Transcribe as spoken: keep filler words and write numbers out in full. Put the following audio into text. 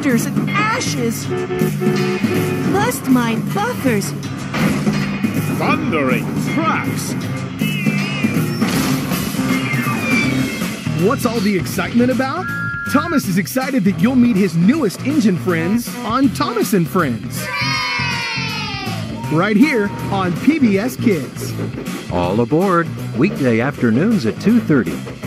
splinters and ashes. Bust my buffers. Thundering tracks. What's all the excitement about? Thomas is excited that you'll meet his newest engine friends on Thomas and Friends. Right here on P B S Kids. All aboard, weekday afternoons at two thirty.